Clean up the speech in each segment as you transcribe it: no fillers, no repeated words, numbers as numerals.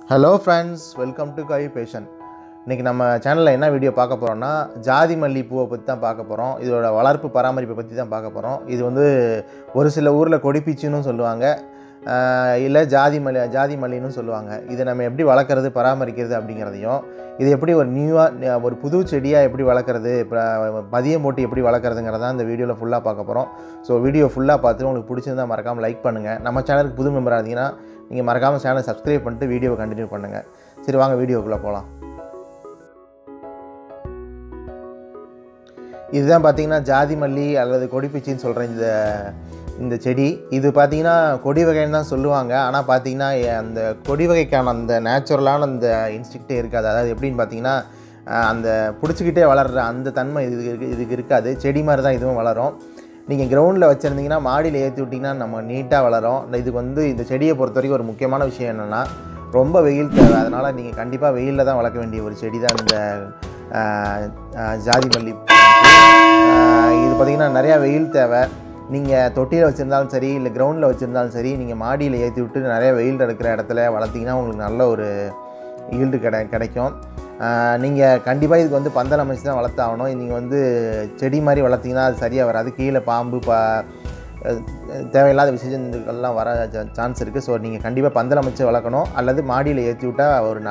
Hello friends, welcome to Kavi passion. இன்றைக்கி நம்ம சேனலில் என்ன வீடியோ பார்க்க போகிறோம்னா, ஜாதி மல்லிப்பூவை பற்றி தான் பார்க்க போகிறோம். இதோட வளர்ப்பு பராமரிப்பை பற்றி தான் பார்க்க போகிறோம். இது வந்து ஒரு சில ஊரில் கொடிப்பீச்சுன்னு சொல்லுவாங்க, இல்லை ஜாதி மல்லின்னு சொல்லுவாங்க. இதை நம்ம எப்படி வளர்க்குறது, பராமரிக்கிறது அப்படிங்கிறதையும், இது எப்படி ஒரு நியூவாக ஒரு புது செடியாக எப்படி வளர்க்குறது, இப்போ பதியம் போட்டு எப்படி வளர்க்குறதுங்கிறதான் இந்த வீடியோவில் ஃபுல்லாக பார்க்க போகிறோம். ஸோ வீடியோ ஃபுல்லாக பார்த்துட்டு உங்களுக்கு பிடிச்சிருந்தால் மறக்காமல் லைக் பண்ணுங்கள். நம்ம சேனலுக்கு புது மெம்பராக இருந்தீங்கன்னா நீங்கள் மறக்காமல் சேனலை சப்ஸ்கிரைப் பண்ணிட்டு வீடியோவை கண்டினியூ பண்ணுங்கள். சரி, வாங்க வீடியோக்குள்ளே போகலாம். இதுதான் பார்த்தீங்கன்னா ஜாதி மல்லி அல்லது கொடிப்பீச்சின்னு சொல்கிற இந்த செடி. இது பார்த்திங்கன்னா கொடி வகைன்னு தான் சொல்லுவாங்க. ஆனால் பார்த்திங்கன்னா அந்த கொடி வகைக்கான அந்த நேச்சுரலான அந்த இன்ஸ்டிக்டே இருக்காது. அதாவது எப்படின்னு பார்த்தீங்கன்னா, அந்த பிடிச்சிக்கிட்டே வளர்கிற அந்த தன்மை இதுக்கு இருக்காது. செடி மாதிரி தான் இதுவும் வளரும். நீங்கள் கிரவுண்டில் வச்சுருந்தீங்கன்னா, மாடியில் ஏற்றி விட்டிங்கன்னா நம்ம நீட்டாக வளரும். இதுக்கு வந்து இந்த செடியை பொறுத்த வரைக்கும் ஒரு முக்கியமான விஷயம் என்னென்னா, ரொம்ப வெயில் தேவை. அதனால் நீங்கள் கண்டிப்பாக வெயிலில் தான் வளர்க்க வேண்டிய ஒரு செடி தான் இந்த ஜாதி மல்லி. இது பார்த்திங்கன்னா நிறையா வெயில் தேவை. நீங்கள் தொட்டியில் வச்சுருந்தாலும் சரி, இல்லை கிரவுண்டில் வச்சுருந்தாலும் சரி, நீங்கள் மாடியில் ஏற்றி விட்டு நிறையா வெயில் இருக்கிற இடத்துல வளர்த்திங்கன்னா உங்களுக்கு நல்ல ஒரு ஈல்டு கிடைக்கும். நீங்கள் கண்டிப்பாக இதுக்கு வந்து பந்தல் அமைச்சு தான் வளர்த்தாகணும். நீங்கள் வந்து செடி மாதிரி வளர்த்திங்கன்னா அது சரியாக வராது. கீழே பாம்பு தேவையில்லாத விசேஷங்கள்லாம் வர சான்ஸ் இருக்குது. ஸோ நீங்கள் கண்டிப்பாக பந்தல் அமைச்சு வளர்க்கணும், அல்லது மாடியில் ஏற்றி விட்டால் ஒரு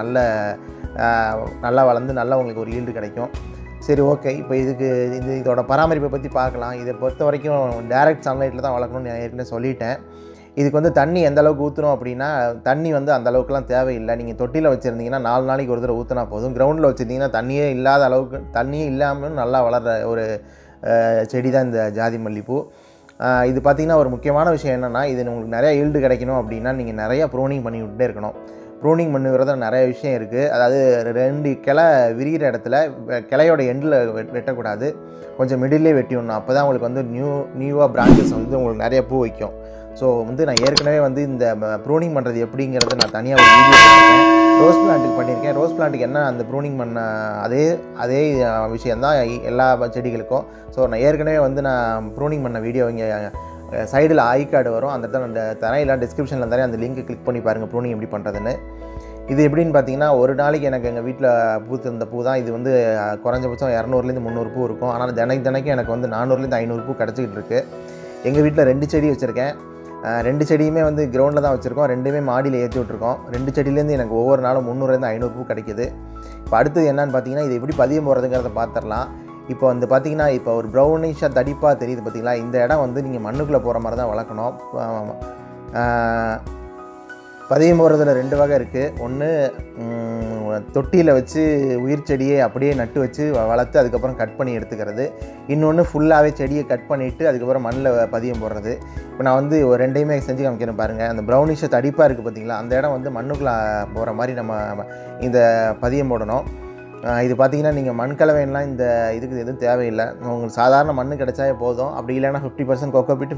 நல்லா வளர்ந்து நல்லா உங்களுக்கு ஒரு ஈல்டு கிடைக்கும். சரி, ஓகே. இப்போ இதோட பராமரிப்பை பற்றி பார்க்கலாம். இதை பொறுத்த வரைக்கும் டைரக்ட் சன்லைட்டில் தான் வளர்க்கணும்னு நான் ஏற்கனவே சொல்லிட்டேன். இதுக்கு வந்து தண்ணி எந்த அளவுக்கு ஊற்றணும் அப்படின்னா, தண்ணி வந்து அந்த அளவுக்குலாம் தேவையில்லை. நீங்கள் தொட்டியில் வச்சுருந்தீங்கன்னா 4 நாளைக்கு ஒரு தடவை ஊற்றினா போதும். கிரவுண்டில் வச்சுருந்தீங்கன்னா தண்ணியே இல்லாத அளவுக்கு, தண்ணியே இல்லாமல் நல்லா வளர்கிற ஒரு செடி தான் இந்த ஜாதி மல்லிப்பூ. இது பார்த்திங்கன்னா ஒரு முக்கியமான விஷயம் என்னென்னா, இது உங்களுக்கு நிறையா ஈல்டு கிடைக்கணும் அப்படின்னா நீங்கள் நிறையா ப்ரூனிங் பண்ணி விட்டே இருக்கணும். ப்ரூனிங் பண்ணுறத நிறைய விஷயம் இருக்குது. அதாவது 2 கிளை விரிகிற இடத்துல கிளையோட எண்டில் வெட்டக்கூடாது, கொஞ்சம் மிடில்லே வெட்டி விடணும். அப்போ தான் உங்களுக்கு வந்து நியூவாக பிரான்ச்சஸ் வந்து உங்களுக்கு நிறைய பூ வைக்கும். ஸோ வந்து நான் ஏற்கனவே வந்து இந்த ப்ரூனிங் பண்ணுறது எப்படிங்கிறத நான் தனியாக ஒரு வீடியோ பண்ணியிருக்கேன். ரோஸ் பிளான்ட்டுக்கு பண்ணியிருக்கேன். ரோஸ் பிளான்ட்டுக்கு என்ன அந்த ப்ரூனிங் பண்ண அதே விஷயந்தான் எல்லா செடிகளுக்கும். ஸோ நான் ஏற்கனவே வந்து நான் ப்ரூனிங் பண்ண வீடியோ இங்கே சைடில் ஐ கார்டு வரும், அந்த இடத்துல அந்த தரையில் டிஸ்கிரிப்ஷனில் தரேன், அந்த லிங்க்கை கிளிக் பண்ணி பாருங்கள் ப்ரூனிங் எப்படி பண்ணுறதுன்னு. இது எப்படின்னு பார்த்தீங்கன்னா, ஒரு நாளைக்கு எனக்கு எங்கள் வீட்டில் பூத்திருந்த பூ தான் இது. வந்து குறைஞ்சபட்சம் 200லேருந்து 300 பூ இருக்கும். ஆனால் தினைக்கும் எனக்கு வந்து 400லேருந்து 500 பூ கிடச்சிக்கிட்டு இருக்குது. எங்கள் வீட்டில் 2 செடி வச்சுருக்கேன். 2 செடியுமே வந்து கிரவுண்டில் தான் வச்சுருக்கோம். 2மே மாடியில் ஏற்றி விட்ருக்கோம். 2 செடியிலேருந்து எனக்கு ஒவ்வொரு நாளும் 300லேருந்து 500 பூ கிடைக்கிது. இப்போ அடுத்தது என்னன்னு பார்த்தீங்கன்னா, இது எப்படி பதியம் போடுறதுங்கிறத பார்த்துடலாம். இப்போ வந்து பார்த்திங்கன்னா, இப்போ ஒரு ப்ரௌனிஷாக தடிப்பாக தெரியுது பார்த்திங்களா, இந்த இடம் வந்து நீங்கள் மண்ணுக்குள்ளே போகிற மாதிரி தான் வளர்க்கணும். பதியம் போடுறதுல 2 வகை இருக்குது. ஒன்று தொட்டியில் வச்சு உயிர் செடியை அப்படியே நட்டு வச்சு வளர்த்து அதுக்கப்புறம் கட் பண்ணி எடுத்துக்கிறது. இன்னொன்று ஃபுல்லாகவே செடியை கட் பண்ணிவிட்டு அதுக்கப்புறம் மண்ணில் பதியம் போடுறது. இப்போ நான் வந்து ஒரு 2யுமே செஞ்சு காமிக்கிறேன் பாருங்கள். அந்த ப்ரௌனிஷாக தடிப்பாக இருக்குது பார்த்திங்களா, அந்த இடம் வந்து மண்ணுக்குள்ளே போகிற மாதிரி நம்ம இந்த பதியம் போடணும். இது பார்த்திங்கன்னா, நீங்கள் மண் கலவைலாம் இந்த இதுக்கு எதுவும் தேவையில்லை. உங்களுக்கு சாதாரண மண் கிடைச்சாலே போதும். அப்படி இல்லைன்னா 50% cocopeat,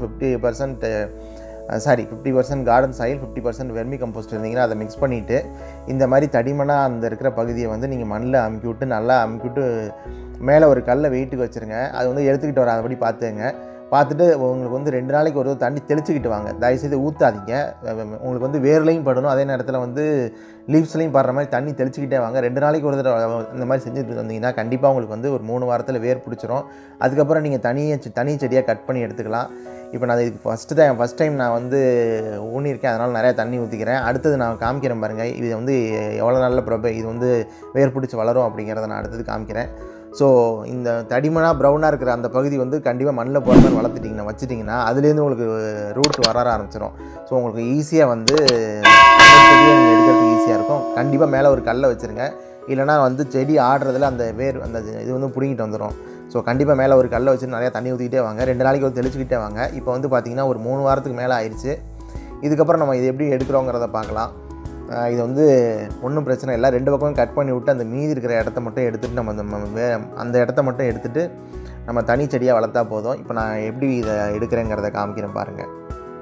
50% garden soil, 50% vermicompost இருந்தீங்கன்னா அதை மிக்ஸ் பண்ணிவிட்டு இந்த மாதிரி தடிமனாக அந்த இருக்கிற பகுதியை வந்து நீங்கள் மண்ணில் அமுக்கி விட்டு நல்லா அமுக்கி விட்டு மேலே ஒரு கல்லை வெயிட்டுக்கு வச்சுருங்க. அது வந்து எடுத்துக்கிட்டு வர அதபடி பார்த்துட்டு உங்களுக்கு வந்து 2 நாளைக்கு ஒரு தண்ணி தெளிச்சுக்கிட்டு வாங்க. தயவுசெய்து ஊற்றாதீங்க. உங்களுக்கு வந்து வேர்லையும் படணும், அதே நேரத்தில் வந்து லீவ்ஸ்லையும் படுற மாதிரி தண்ணி தெளிச்சுக்கிட்டே வாங்க. 2 நாளைக்கு ஒரு தடவை இந்த மாதிரி செஞ்சுட்டு வந்தீங்கன்னா கண்டிப்பாக உங்களுக்கு வந்து ஒரு 3 வாரத்தில் வேர் பிடிச்சிரும். அதுக்கப்புறம் நீங்கள் தனி செடியாக கட் பண்ணி எடுத்துக்கலாம். இப்போ நான் இதுக்கு ஃபஸ்ட் டைம் நான் வந்து ஊனியிருக்கேன், அதனால் நிறையா தண்ணி ஊற்றிக்கிறேன். அடுத்தது நான் காமிக்கிறேன் பாருங்கள். இது வந்து எவ்வளோ நல்ல இது வந்து வேர் பிடிச்சி வளரும் அப்படிங்கிறத நான் அடுத்தது காமிக்கிறேன். ஸோ இந்த தடிமனாக ப்ரௌனாக இருக்கிற அந்த பகுதி வந்து கண்டிப்பாக மண்ணில் போகிற மாதிரி வச்சுட்டிங்கன்னா அதுலேருந்து உங்களுக்கு ரூட் வர ஆரம்பிச்சிடும். ஸோ உங்களுக்கு ஈஸியாக வந்து செடியை நீங்கள் எடுக்கிறதுக்கு ஈஸியாக இருக்கும். கண்டிப்பாக மேலே ஒரு கல்லை வச்சுருங்க, இல்லைனா வந்து செடி ஆடுறதுல அந்த வேர் அந்த இது வந்து பிடிங்கிட்டு வந்துடும். ஸோ கண்டிப்பாக மேலே ஒரு கல்லை வச்சு நிறையா தண்ணி ஊற்றிக்கிட்டே வாங்க. 2 நாளைக்கு வந்து தெளிச்சுக்கிட்டே வாங்க. இப்போ வந்து பார்த்திங்கன்னா ஒரு 3 வாரத்துக்கு மேலே ஆயிடுச்சு. இதுக்கப்புறம் நம்ம இது எப்படி எடுக்கிறோங்கிறத பார்க்கலாம். இது வந்து ஒன்றும் பிரச்சனை இல்லை. 2 பக்கமும் கட் பண்ணி விட்டு அந்த மீதி இருக்கிற இடத்த மட்டும் எடுத்துகிட்டு அந்த இடத்த மட்டும் எடுத்துகிட்டு நம்ம தனி செடியாக வளர்த்தா போதும். இப்போ நான் எப்படி இதை எடுக்கிறேங்கிறத காமிக்கிறேன் பாருங்கள்.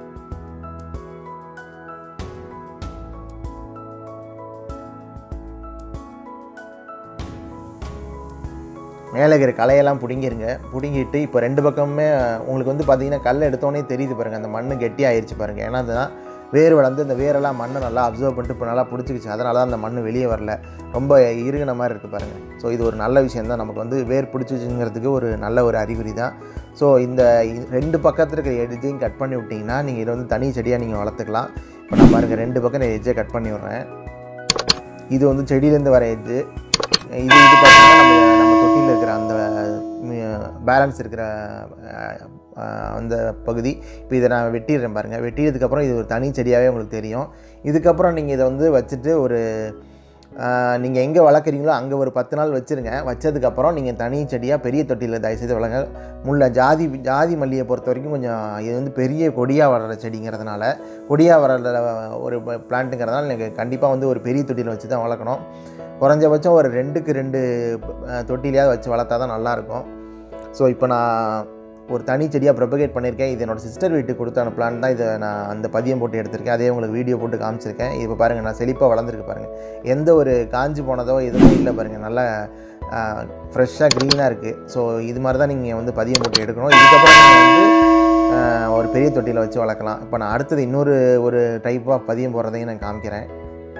மேலே இருக்கிற களையெல்லாம் பிடுங்கிட்டு இப்போ 2 பக்கமுமே உங்களுக்கு வந்து பார்த்திங்கன்னா கல் எடுத்தோடனே தெரியுது பாருங்கள், அந்த மண் கெட்டி ஆயிடுச்சு பாருங்கள். ஏன்னா அதுதான் வேர் வளர்ந்து அந்த வேரெல்லாம் மண்ணை நல்லா அப்சர்வ் பண்ணிட்டு இப்போ நல்லா பிடிச்சிக்கிச்சு. அதனால தான் அந்த மண் வெளியே வரல, ரொம்ப இறுகின மாதிரி இருக்குது பாருங்கள். ஸோ இது ஒரு நல்ல விஷயம் தான், நமக்கு வந்து வேர் பிடிச்சிச்சுங்கிறதுக்கு ஒரு நல்ல ஒரு அறிகுறி தான். ஸோ இந்த 2 பக்கத்தில் இருக்கிற எட்ஜையும் கட் பண்ணி விட்டிங்கன்னா நீங்கள் இதை வந்து தனி செடியாக நீங்கள் வளர்த்துக்கலாம். இப்போ நான் பாருங்கள் 2 பக்கம் நான் எட்ஜை கட் பண்ணி விட்றேன். இது வந்து செடியிலேருந்து வர எட்ஜு. இது பார்த்திங்கன்னா நம்ம தொட்டியில் இருக்கிற அந்த பேலன்ஸ் இருக்கிற அந்த பகுதி. இப்போ இதை நான் வெட்டிடுறேன் பாருங்கள். வெட்டியதுக்கப்புறம் இது ஒரு தனி செடியாகவே உங்களுக்கு தெரியும். இதுக்கப்புறம் நீங்கள் இதை வந்து வச்சுட்டு ஒரு நீங்கள் எங்கே வளர்க்குறீங்களோ அங்கே ஒரு 10 நாள் வச்சுருங்க. வச்சதுக்கப்புறம் நீங்கள் தனி செடியாக பெரிய தொட்டியில் தயவுசெய்து வளங்க. ஜாதி மல்லியை பொறுத்த வரைக்கும் கொஞ்சம் இது வந்து பெரிய கொடியாக வளர்கிற செடிங்கிறதுனால, கொடியாக வளர்கிற ஒரு பிளான்ட்டுங்கிறதுனால நீங்கள் கண்டிப்பாக வந்து ஒரு பெரிய தொட்டியில் வச்சு தான் வளர்க்கணும். குறைஞ்சபட்சம் ஒரு 2க்கு 2 தொட்டிலையாவது வச்சு வளர்த்தா தான் நல்லாயிருக்கும். ஸோ இப்போ நான் ஒரு தனி செடியாக ப்ரொபகேட் பண்ணியிருக்கேன். இது என்னோடய சிஸ்டர் வீட்டுக்கு கொடுத்தான பிளான் தான். இதை நான் அந்த பதியம் போட்டு எடுத்திருக்கேன். அதே உங்களுக்கு வீடியோ போட்டு காமிச்சிருக்கேன். இப்போ பாருங்கள், நான் செழிப்பாக வளர்ந்துருக்கு பாருங்கள். எந்த ஒரு காஞ்சி போனதோ எதுவும் இல்லை பாருங்கள். நல்லா ஃப்ரெஷ்ஷாக க்ரீனாக இருக்குது. ஸோ இது மாதிரி தான் நீங்கள் வந்து பதியம் போட்டு எடுக்கணும். இதுக்கப்புறம் நீங்கள் வந்து ஒரு பெரிய தொட்டியில் வச்சு வளர்க்கலாம். இப்போ நான் அடுத்தது இன்னொரு டைப் ஆஃப் பதியம் போடுறதையும் நான் காமிக்கிறேன்.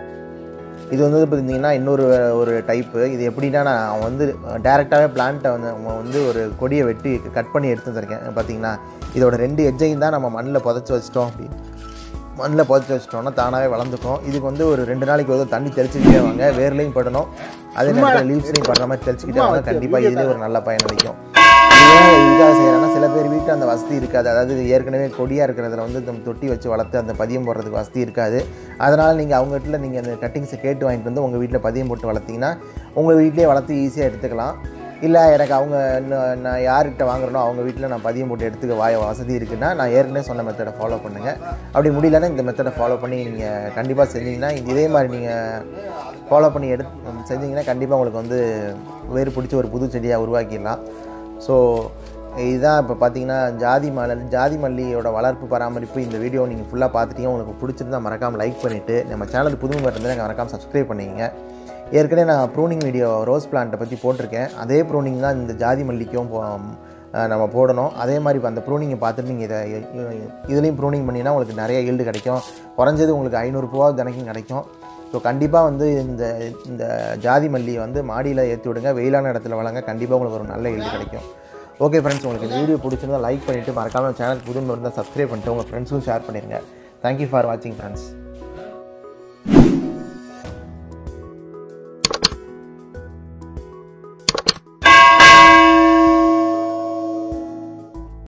இது வந்து பார்த்திங்கன்னா ஒரு டைப்பு. இது எப்படின்னா, நான் வந்து டேரெக்டாகவே பிளான்ட்டை வந்து ஒரு கொடியை வெட்டி கட் பண்ணி எடுத்து வந்திருக்கேன். பார்த்திங்கன்னா இதோட 2 எட்ஜையும் தான் நம்ம மண்ணில் புதைச்சி வச்சிட்டோம். மண்ணில் புதைச்சி வச்சிட்டோம்னா தானாகவே வளர்ந்துக்கும். இதுக்கு வந்து ஒரு 2 நாளைக்கு வந்து தண்ணி தெளிச்சுக்கிட்டே வாங்க. வேர்லையும் படணும், அதே நேரத்தில் லீவ்ஸ்லையும் படுற மாதிரி தெளிச்சுக்கிட்டே வாங்க. கண்டிப்பாக இதுலேயே ஒரு நல்ல பயன் அளிக்கும். இதுக்காக செய்கிறேன்னா, சில பேர் வீட்டில் அந்த வசதி இருக்காது. அதாவது ஏற்கனவே கொடியாக இருக்கிறதுல வந்து நம்ம தொட்டி வச்சு வளர்த்து அந்த பதியம் போடுறதுக்கு வசதி இருக்காது. அதனால் நீங்கள் அவங்க வீட்டில் நீங்கள் அந்த கட்டிங்ஸை கேட்டு வாங்கிட்டு வந்து உங்கள் வீட்டில் பதியம் போட்டு வளர்த்திங்கன்னா உங்கள் வீட்டிலே வளர்த்து ஈஸியாக எடுத்துக்கலாம். இல்லை எனக்கு நான் யார்கிட்ட வாங்குறனோ அவங்க வீட்டில் நான் பதியம் போட்டு எடுத்துக்க வசதி இருக்குன்னா நான் ஏற்கனவே சொன்ன மெத்தடை ஃபாலோ பண்ணுங்கள். அப்படி முடியலன்னா இந்த மெத்தடை ஃபாலோ பண்ணி நீங்கள் கண்டிப்பாக செஞ்சிங்கன்னா, இதே மாதிரி நீங்கள் ஃபாலோ பண்ணி செஞ்சிங்கன்னா கண்டிப்பாக உங்களுக்கு வந்து வேறு பிடிச்சி ஒரு புது செடியாக உருவாக்கிடலாம். ஸோ இதுதான் இப்போ பார்த்தீங்கன்னா ஜாதி மல்லியோட வளர்ப்பு பராமரிப்பு. இந்த வீடியோ நீங்கள் ஃபுல்லாக பார்த்துட்டீங்க. உங்களுக்கு பிடிச்சிருந்தால் மறக்காமல் லைக் பண்ணிவிட்டு, நம்ம சேனலுக்கு புதுமை இருந்தால் மறக்காமல் சப்ஸ்கிரைப் பண்ணிங்க. ஏற்கனவே நான் ப்ரூனிங் வீடியோ ரோஸ் பிளான்ட்டை பற்றி போட்டிருக்கேன். அதே ப்ரூனிங் தான் இந்த ஜாதி மல்லிக்கும் நம்ம போடணும். அதே மாதிரி இப்போ அந்த ப்ரூனிங்கை பார்த்துட்டு நீங்கள் இதுலேயும் ப்ரூனிங் பண்ணிங்கன்னா உங்களுக்கு நிறைய ஈல்டு கிடைக்கும். குறைஞ்சது உங்களுக்கு 500 ரூபா தினைக்கும் கிடைக்கும். ஸோ கண்டிப்பாக வந்து இந்த ஜாதி மல்லியை வந்து மாடியில் ஏற்றி விடுங்க. வெயிலான இடத்துல வளங்க. கண்டிப்பாக உங்களுக்கு ஒரு நல்ல ஈல்டு கிடைக்கும். ஓகே ஃப்ரெண்ட்ஸ், உங்களுக்கு இந்த வீடியோ பிடிச்சிருந்தால் லைக் பண்ணிவிட்டு, மறக்காமல் சேனலுக்கு புதுமை இருந்தால் சப்ஸ்கிரைப் பண்ணிட்டு உங்கள் ஃப்ரெண்ட்ஸும் ஷேர் பண்ணிடுங்க. தேங்க்யூ ஃபார் வாட்சிங் ஃப்ரெண்ட்ஸ்.